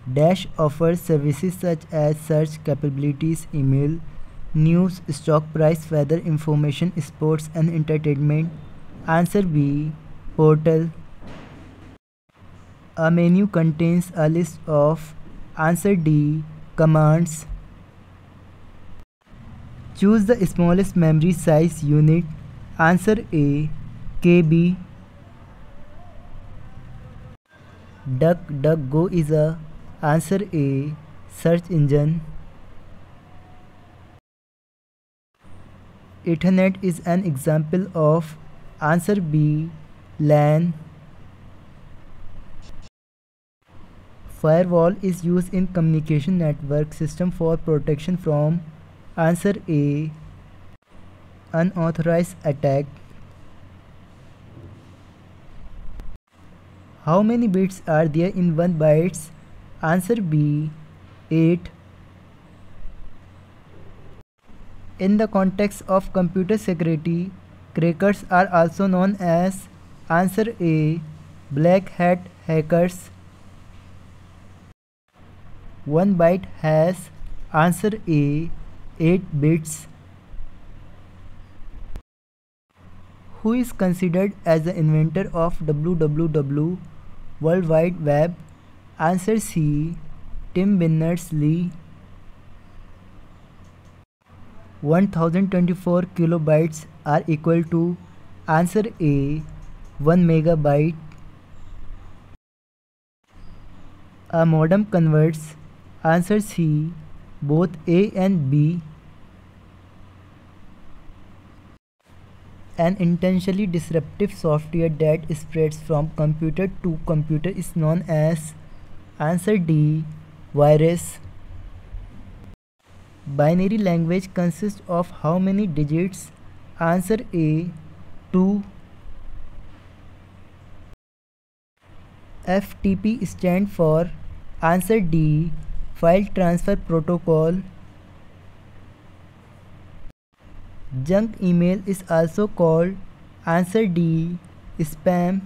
Dash offers services such as search capabilities, email, news, stock price, weather information, sports and entertainment. Answer B. Portal. A menu contains a list of. Answer D. Commands. Choose the smallest memory size unit. Answer A. KB. DuckDuckGo is a. Answer A. Search engine. Ethernet is an example of. Answer B. LAN. Firewall is used in communication network system for protection from. Answer A. Unauthorized attack. How many bits are there in 1 bytes? Answer B. 8. In the context of computer security, crackers are also known as. Answer A. Black hat hackers. 1 byte has. Answer A. 8 bits. Who is considered as the inventor of WWW, World Wide Web? Answer C. Tim Berners-Lee. 1024 kilobytes are equal to. Answer A. 1 megabyte. A modem converts. Answer C. Both A and B. An intentionally disruptive software that spreads from computer to computer is known as. Answer D. Virus. Binary language consists of how many digits? Answer A. 2. FTP stands for. Answer D. File Transfer Protocol. Junk email is also called. Answer D. Spam.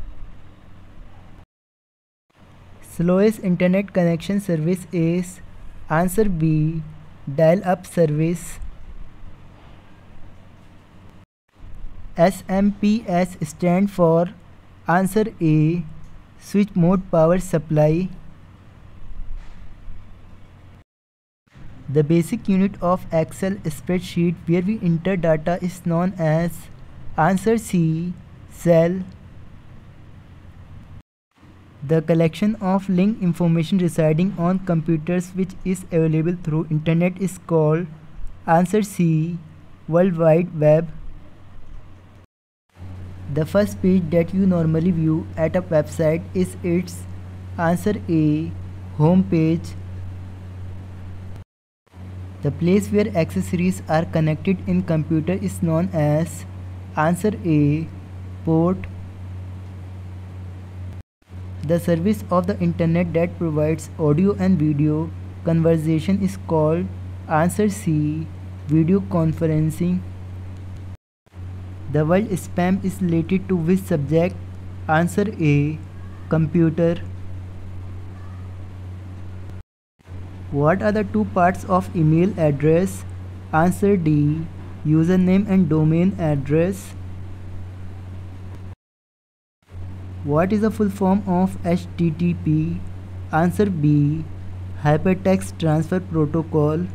Slowest internet connection service is. Answer B. Dial-up service. SMPS stands for. Answer A. Switch mode power supply. The basic unit of Excel spreadsheet where we enter data is known as. Answer C. Cell. The collection of linked information residing on computers which is available through internet is called. Answer C. World Wide Web. The first page that you normally view at a website is its. Answer A. Home page. The place where accessories are connected in computer is known as. Answer A. Port. The service of the internet that provides audio and video conversation is called. Answer C. Video conferencing. The word spam is related to which subject? Answer A. Computer. What are the two parts of email address? Answer D. Username and domain address. What is the full form of HTTP? Answer B. Hypertext Transfer Protocol.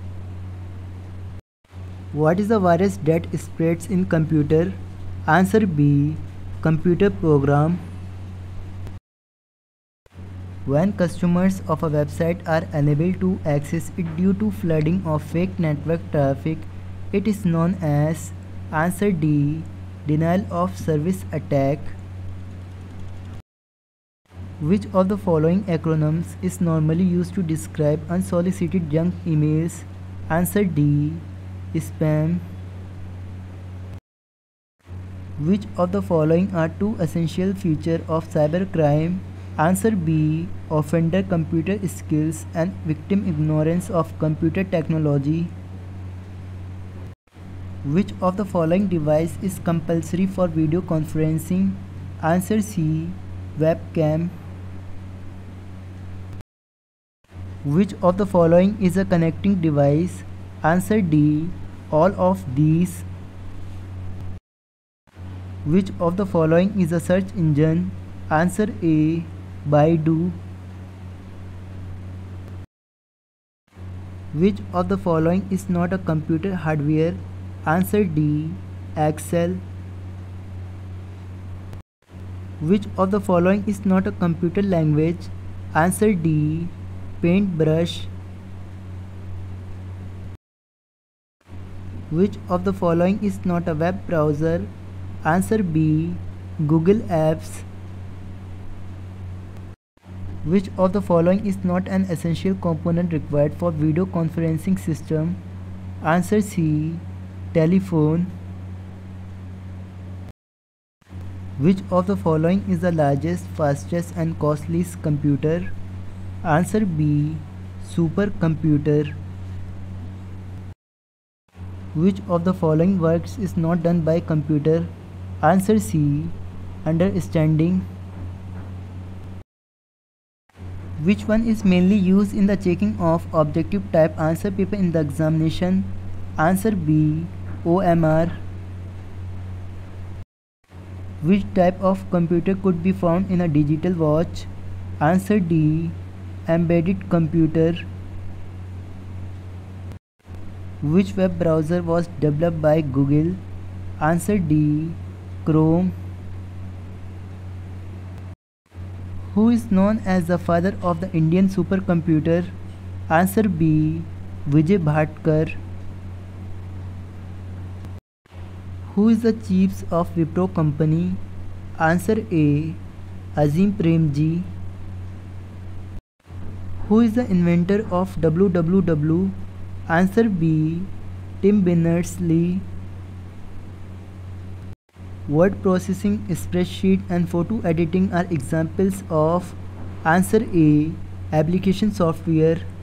What is the virus that spreads in computer? Answer B. Computer program. When customers of a website are unable to access it due to flooding of fake network traffic, it is known as. Answer D. Denial of service attack. Which of the following acronyms is normally used to describe unsolicited junk emails? Answer D. Spam. Which of the following are two essential features of cybercrime? Answer B. Offender computer skills and victim ignorance of computer technology. Which of the following device is compulsory for video conferencing? Answer C. Webcam. Which of the following is a connecting device? Answer D. All of these. Which of the following is a search engine? Answer A. Baidu. Which of the following is not a computer hardware? Answer D. Excel. Which of the following is not a computer language? Answer D. Paintbrush. Which of the following is not a web browser? Answer B. Google Apps. Which of the following is not an essential component required for video conferencing system? Answer C. Telephone. Which of the following is the largest, fastest and costliest computer? Answer B. Supercomputer. Which of the following works is not done by computer? Answer C. Understanding. Which one is mainly used in the checking of objective type answer paper in the examination? Answer B. OMR. Which type of computer could be found in a digital watch? Answer D. Embedded computer. Which web browser was developed by Google? Answer D. Chrome. Who is known as the father of the Indian supercomputer? Answer B. Vijay Bhatkar. Who is the chief of Wipro company? Answer A. Azim Premji. Who is the inventor of www? Answer B. Tim Berners-Lee. Word processing, spreadsheet and photo editing are examples of. Answer A. Application software.